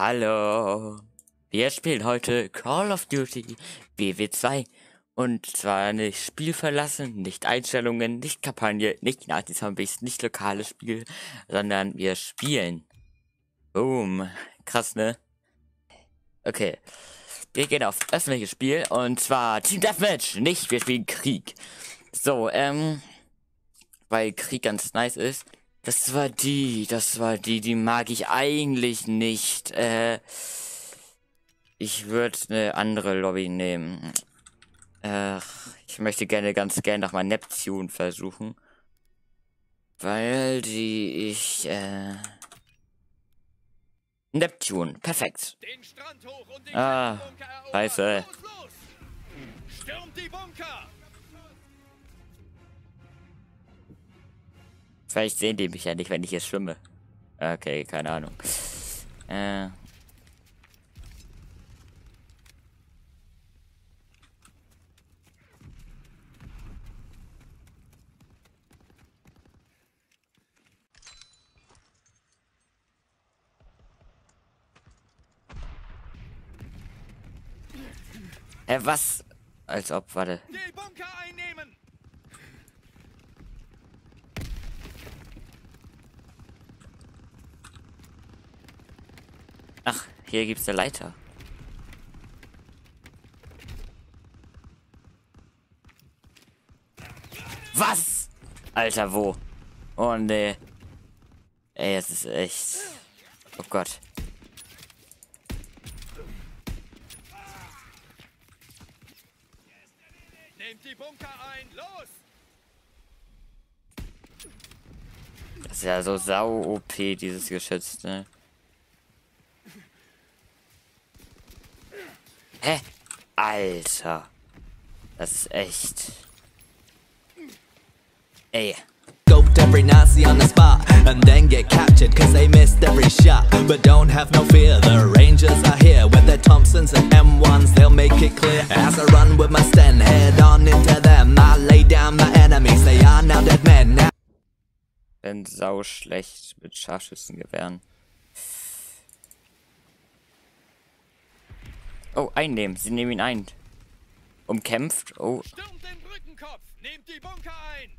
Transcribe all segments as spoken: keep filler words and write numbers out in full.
Hallo, wir spielen heute Call of Duty B W zwei und zwar nicht Spiel verlassen, nicht Einstellungen, nicht Kampagne, nicht Nazi-Zombies, nicht lokales Spiel, sondern wir spielen. Boom, krass, ne? Okay, wir gehen auf öffentliches Spiel und zwar Team Deathmatch, nicht wir spielen Krieg. So, ähm, weil Krieg ganz nice ist. Das war die, das war die, die mag ich eigentlich nicht. Äh, ich würde eine andere Lobby nehmen. Äh, ich möchte gerne ganz gerne nochmal Neptune versuchen. Weil die ich, äh... Neptune, perfekt. Den Strand hoch und den Ah, Bunker erobern. scheiße. Los, los! Stürmt die Bunker! Vielleicht sehen die mich ja nicht, wenn ich hier schwimme. Okay, keine Ahnung. Äh... Hä, was? Als ob, warte. Die Bunker einnehmen! Ach, hier gibt's eine Leiter. Was? Alter, wo? Oh, nee. Ey, es ist echt... Oh Gott. Nehmt die Bunker ein! Los! Das ist ja so sau-O P, dieses Geschütz, ne? Hä? Alter. Das ist echt... Ey. Scoped every Nazi on the spot and then get captured cause they missed every shot. But don't have no fear, the Rangers are here with their Thompsons and M ones, they'll make it clear. As I run with my Sten, head on into them, I lay down my enemies, they are now dead men. Now Bin sau schlecht mit Scharfschützengewehren. Oh, einnehmen. Sie nehmen ihn ein. Umkämpft. Oh. Stürmt den Brückenkopf! Nehmt die Bunker ein!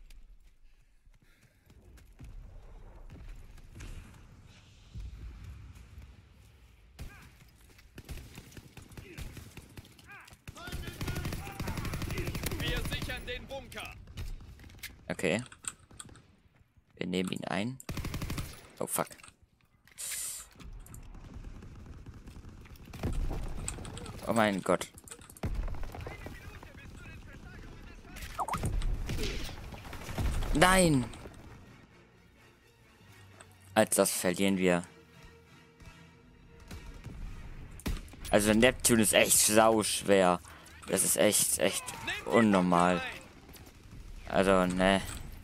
Wir sichern den Bunker! Okay. Wir nehmen ihn ein. Oh, fuck. Oh mein Gott. Nein! Als das verlieren wir. Also Neptune ist echt sau schwer. Das ist echt, echt unnormal. Also, ne.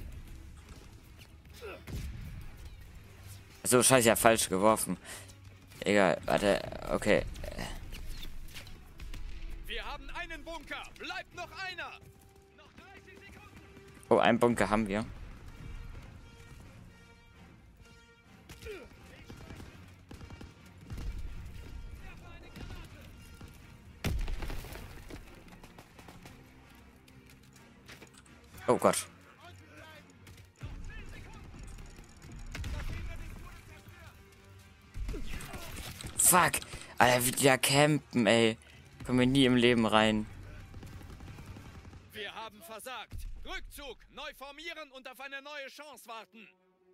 So, scheiße, ja, falsch geworfen. Egal, warte, okay. Wir haben einen Bunker! Bleibt noch einer! Noch dreißig Sekunden! Oh, einen Bunker haben wir. Oh Gott. Fuck. Alter, wie die da campen, ey. Kommen wir nie im Leben rein. Wir haben versagt! Rückzug! Neu formieren und auf eine neue Chance warten!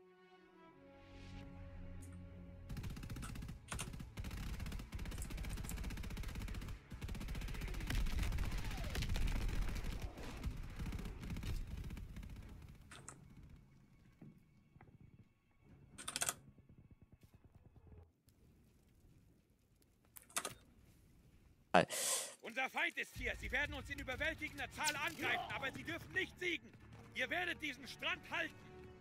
Unser Feind ist hier. Sie werden uns in überwältigender Zahl angreifen, aber sie dürfen nicht siegen. Ihr werdet diesen Strand halten.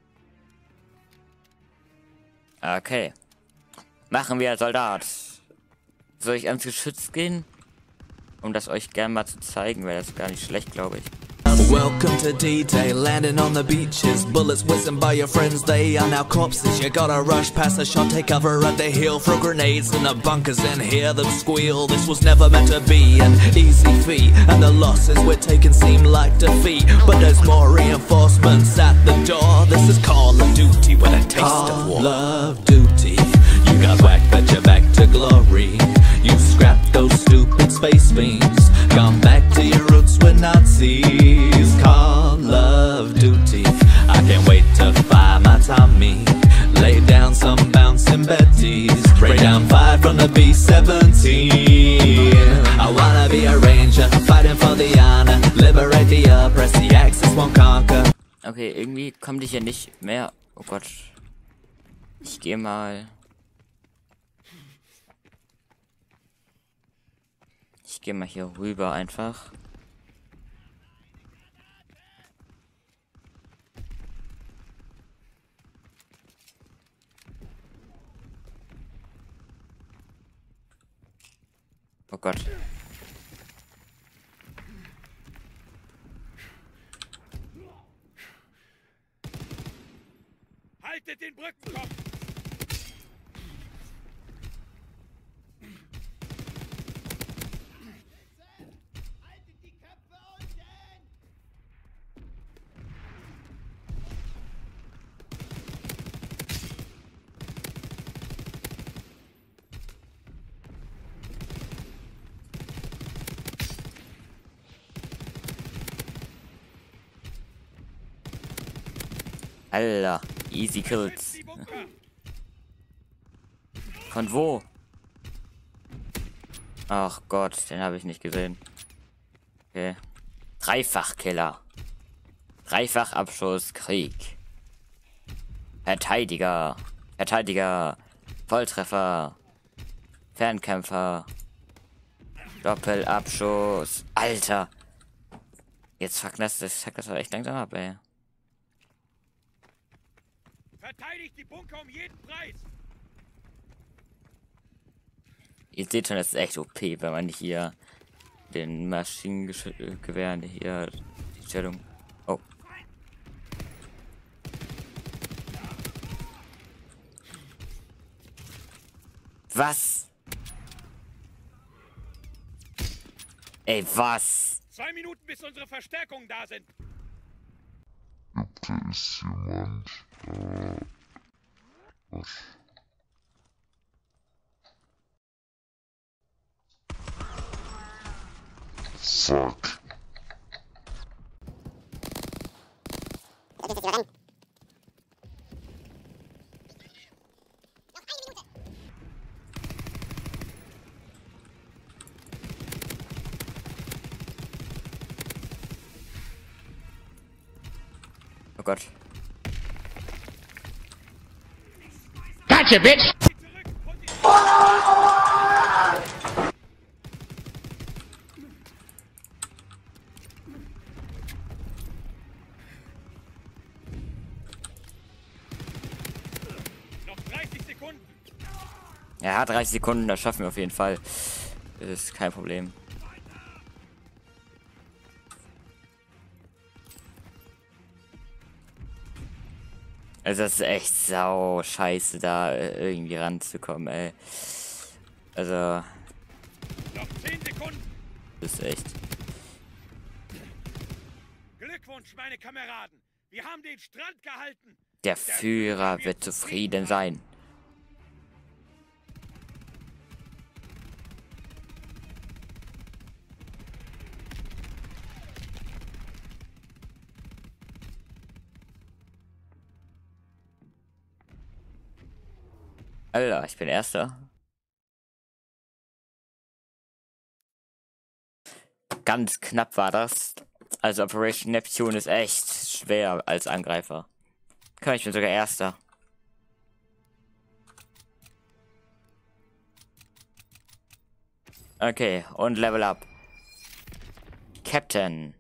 Okay. Machen wir, Soldat. Soll ich ans Geschütz gehen? Um das euch gerne mal zu zeigen, wäre das gar nicht schlecht, glaube ich. Welcome to D-Day, landing on the beaches. Bullets whizzing by your friends, they are now corpses. You gotta rush past the shot, take cover at the hill. Throw grenades in the bunkers and hear them squeal. This was never meant to be an easy feat, and the losses we're taking seem like defeat. But there's more reinforcements at the door. This is Call of Duty with a taste of war. Call of Duty, you got whacked but you're back to glory. You scrapped those stupid space beams, gone back to your roots with Nazis. Call of Duty, I can't wait to find my Tommy, lay down some bouncing Bettys, spray down five from the B seventeen. I wanna be a ranger, fighting for the honor, liberate the oppressed, the Axis won't conquer. Okay, irgendwie kommt ich hier nicht mehr. Oh Gott. Ich gehe mal. Ich gehe mal hier rüber einfach. Oh Gott. Haltet den Brückenkopf! Alter, easy kills. Von wo? Ach Gott, den habe ich nicht gesehen. Okay. Dreifachkiller. Dreifachabschuss, Krieg. Verteidiger. Verteidiger. Volltreffer. Fernkämpfer. Doppelabschuss. Alter. Jetzt fuck das, das fuck das war echt langsam ab, ey. Verteidigt die Bunker um jeden Preis! Ihr seht schon, das ist echt O P, wenn man hier den Maschinengewehren hier die Stellung. Oh. Was? Ey, was? Zwei Minuten, bis unsere Verstärkungen da sind. Gibt es jemand? Äh, was? Fuck. Oh Gott. Gotcha, bitch! Noch dreißig Sekunden. Ja, dreißig Sekunden, das schaffen wir auf jeden Fall. Das ist kein Problem. Also das ist echt sau scheiße, da äh, irgendwie ranzukommen, ey. Also, Noch zehn Sekunden. das ist echt. Glückwunsch, meine Kameraden. Wir haben den Strand gehalten. Der Führer wird zufrieden sein. Alter, ich bin Erster. Ganz knapp war das. Also Operation Neptune ist echt schwer als Angreifer. Kann ich bin sogar Erster. Okay, und Level Up. Captain.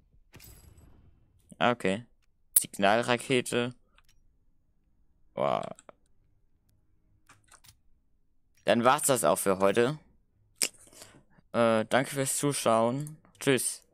Okay. Signalrakete. Wow. Dann war's das auch für heute. Äh, danke fürs Zuschauen. Tschüss.